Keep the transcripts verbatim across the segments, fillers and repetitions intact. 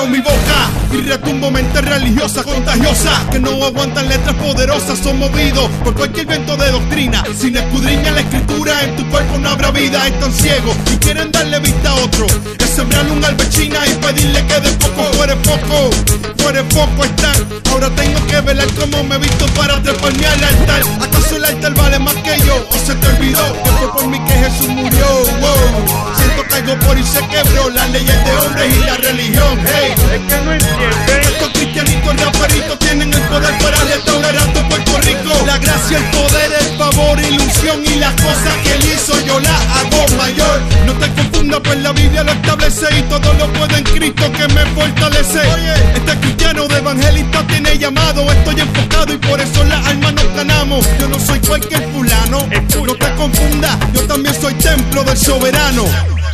abro mi boca y retumbo mente religiosa contagiosa, que no aguantan letras poderosas, son movidos por cualquier viento de doctrina. Sin escudriña la escritura, en tu cuerpo no habrá vida. Están ciegos y quieren darle vista a otro, es sembrarle un albechina y pedirle que de poco. Fuere poco, fuere poco están. Ahora tengo que velar cómo me he visto para treparme al altar. ¿Acaso el altar vale más que yo? ¿O se te olvidó que fue por mí que Jesús murió? Wow. Siento que algo por y se quebró las leyes de hombres y la religión. Hey, es que no entienden. Estos cristianitos raperitos tienen el poder para restaurar a tu Puerto Rico. La gracia, el poder, el favor, ilusión y las cosas que él hizo yo las hago mayor. No te confundas, pues la Biblia lo establece y todo lo puedo en Cristo que me fortalece. Oye, este cristiano de evangelista tiene llamado. Estoy enfocado y por eso las almas nos ganamos. Yo no soy cualquier fulano, Escucha. no te confundas, yo también soy templo del soberano.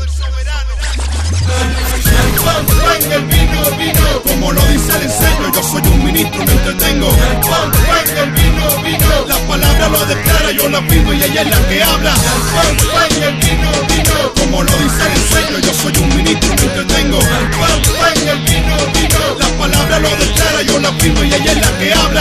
El pan, pan, el vino, vino, como lo dice el enseño, yo soy un ministro, me entretengo. El pan, pan, el vino, vino, la palabra lo declara, yo la firmo y ella es la que habla. El pan, pan, el vino, vino, como lo dice el enseño, yo soy un ministro, me entretengo. El pan, pan, el vino, vino, la palabra lo declara, yo la firmo y ella es la que habla.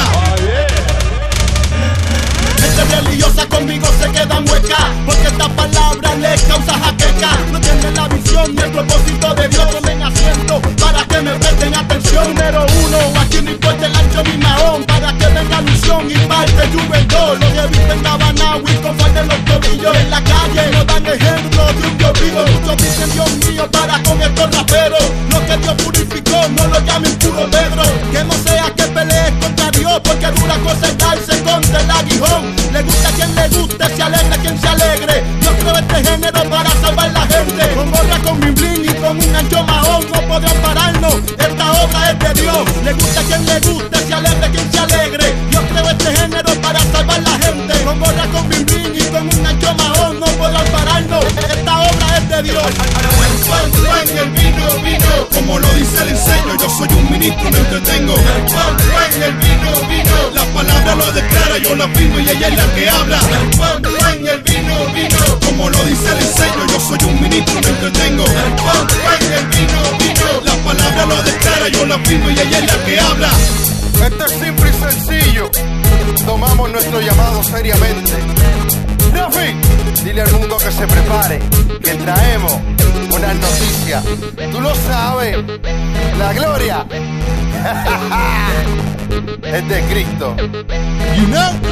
Gente religiosa conmigo se queda mueca, porque esta palabra les causa jaqueca. No tienen la visión ni el propósito de Dios. Tomen asiento para que me presten atención. Número uno, aquí no importa el ancho ni mahón, para que venga alusión y parte juventud. Los que viven Gabanawi con falda en los tobillos, en la calle no dan ejemplo de un Dios vivo. Muchos dicen Dios mío para con estos raperos. Lo que Dios purificó no lo llamen puro negro. Que no sea que pelees contra Dios, porque dura cosa es darse contra el aguijón. Le gusta a quien le guste, se alegra a quien se alegre. Yo creo este género para salvar la gente. Con gorra, con mi bling y con un ancho mahón no podrán pararnos, esta obra es de Dios. Le gusta a quien le guste, se alegra a quien se alegre. Yo creo este género para salvar la gente. Con gorra, con mi bling y con un ancho mahón no podrán pararnos, esta obra es de Dios. El pan, pan, el vino, vino, como lo dice el enseño, yo soy un ministro, me entretengo. El pan, pan, el vino, vino, la palabra lo declara, yo la firmo y ella es la que habla. El pan, pan, el vino, vino, como lo dice el enseño, yo soy un ministro, me entretengo. El pan, pan, el vino, vino, la palabra lo declara, yo la firmo y ella es la que habla. Esto es simple y sencillo. Tomamos nuestro llamado seriamente. Rafi, dile al mundo que se prepare, que traemos una noticia. Tú lo sabes, la gloria es de Cristo. You know?